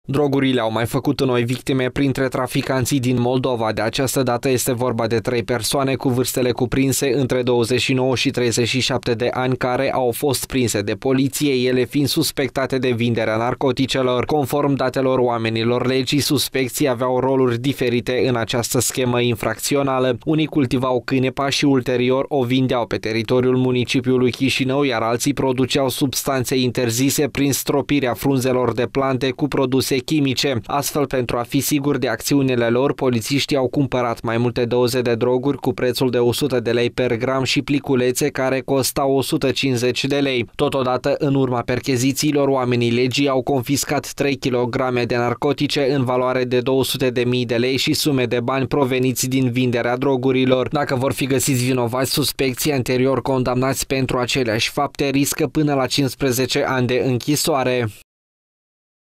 Drogurile au mai făcut noi victime printre traficanții din Moldova. De această dată este vorba de 3 persoane cu vârstele cuprinse între 29 și 37 de ani care au fost prinse de poliție, ele fiind suspectate de vinderea narcoticelor. Conform datelor oamenilor legii, suspecții aveau roluri diferite în această schemă infracțională. Unii cultivau cânepa și ulterior o vindeau pe teritoriul municipiului Chișinău, iar alții produceau substanțe interzise prin stropirea frunzelor de plante cu produse chimice. Astfel, pentru a fi siguri de acțiunile lor, polițiștii au cumpărat mai multe doze de droguri cu prețul de 100 de lei per gram și pliculețe care costau 150 de lei. Totodată, în urma perchezițiilor, oamenii legii au confiscat 3 kg de narcotice în valoare de 200.000 de lei și sume de bani proveniți din vinderea drogurilor. Dacă vor fi găsiți vinovați, suspecții anterior condamnați pentru aceleași fapte riscă până la 15 ani de închisoare.